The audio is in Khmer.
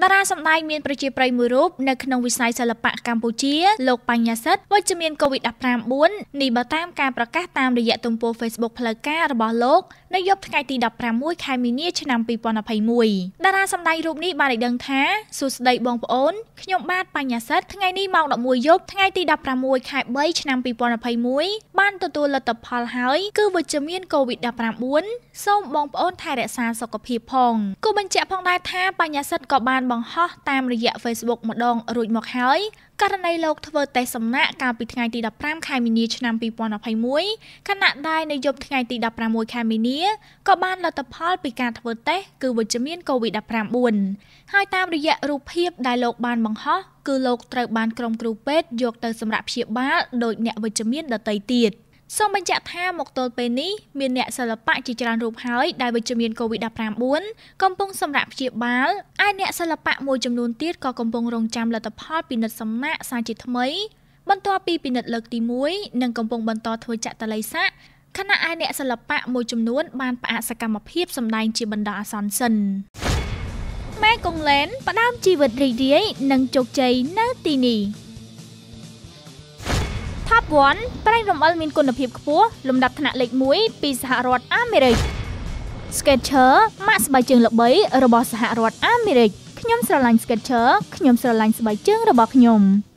តារាសម្ដែងមានប្រជាប្រិយមួយរូបនៅក្នុងវិស័យសិល្បៈកម្ពុជាលោកបញ្ញាសិទ្ធវិជ្ជមានកូវីដ -19 នេះបើតាមការប្រកាសតាមរយៈទំព័រ Facebook ផ្លូវការរបស់លោកនៅយប់ថ្ងៃទី16 ខែមីនាឆ្នាំ2021តារាសម្ដែងរូបនេះបានឲ្យដឹងថាសួស្តីបងប្អូនខ្ញុំបាទបញ្ញាសិទ្ធថ្ងៃនេះម៉ោង 11 យប់ថ្ងៃទី16 ខែ3ឆ្នាំ2021បានទទួលលទ្ធផលហើយគឺវិជ្ជមានកូវីដ -19 សូមបងប្អូនថែរក្សាសុខភាពផងគូបញ្ជាក់ផងដែរថាបញ្ញាសិទ្ធក៏បានបង្ហោះតាមរយៈ Facebook ម្ដងរួចមកហើយករណីលោកធ្វើតេស្តសំណាក់កាលពីថ្ងៃទី15 ខែមីនាឆ្នាំ2021ខណៈដែលនៅយប់ថ្ងៃទី16 ខែមីនាក៏បានលទ្ធផលពីការធ្វើតេស្តគឺវិជ្ជមានកូវីដ -19 ហើយតាមរយៈរូបភាពដែលលោកបានបង្ហោះគឺលោកត្រូវបានក្រុមគ្រូពេទ្យយកទៅសម្រាប់ព្យាបាលដោយអ្នកវិជ្ជមានដទៃទៀតសូមបញ្ជាក់ថាមកទល់ពេលនេះមានអ្នកសិល្បៈជាច្រើនរូបហើយដែលវិជ្ជមានកូវីដ -19 កំពុងសម្រាប់ព្យាបាលឯអ្នកសិល្បៈមួយចំនួនទៀតក៏កំពុងរងចាំលទ្ធផលពិនិត្យសំណាក់សាជាថ្មីបន្ទាប់ពីពិនិត្យលើកទី1និងកំពុងបន្តធ្វើចក្រឡីស័ក្តិខណៈឯអ្នកសិល្បៈមួយចំនួនបានផ្អាកសកម្មភាពសម្ដែងជាបណ្ដោះអាសន្នសិនម៉ែកុងឡែនផ្ដើមជីវិតរីករាយនិងជោគជ័យនៅទីនេះTop 1 ប្រេងរំអិលមានគុណភាពខ្ពស់លំដាប់ថ្នាក់លេខ1ពីសហរដ្ឋអាមេរិក Skechers ម៉ាកស្បែកជើងល្បីរបស់សហរដ្ឋអាមេរិកខ្ញុំស្រឡាញ់ Skechers ខ្ញុំស្រឡាញ់ស្បែកជើងរបស់ខ្ញុំ